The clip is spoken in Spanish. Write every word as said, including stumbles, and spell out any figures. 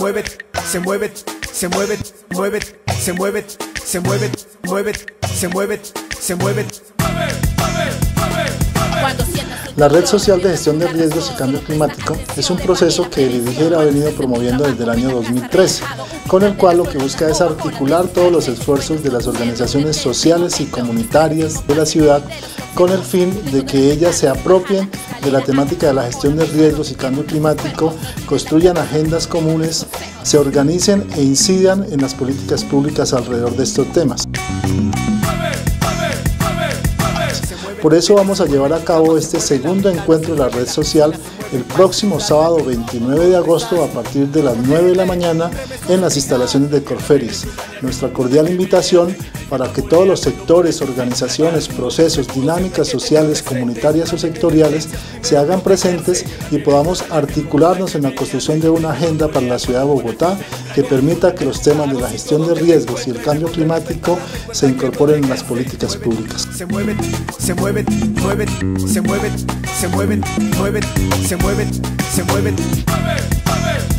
mueve, se mueve, se mueve, mueve, se mueve, se mueve, mueve, se mueve, se mueve. La Red Social de Gestión de Riesgos y Cambio Climático es un proceso que el I D I G E R ha venido promoviendo desde el año dos mil trece, con el cual lo que busca es articular todos los esfuerzos de las organizaciones sociales y comunitarias de la ciudad con el fin de que ellas se apropien de la temática de la gestión de riesgos y cambio climático, construyan agendas comunes, se organicen e incidan en las políticas públicas alrededor de estos temas. Por eso vamos a llevar a cabo este segundo encuentro de la red social el próximo sábado veintinueve de agosto a partir de las nueve de la mañana en las instalaciones de Corferis. Nuestra cordial invitación para que todos los sectores, organizaciones, procesos, dinámicas sociales, comunitarias o sectoriales se hagan presentes y podamos articularnos en la construcción de una agenda para la ciudad de Bogotá que permita que los temas de la gestión de riesgos y el cambio climático se incorporen en las políticas públicas. Se mueve, se mueve, mueve, se mueve, se mueve, mueve, se mueve, se mueve.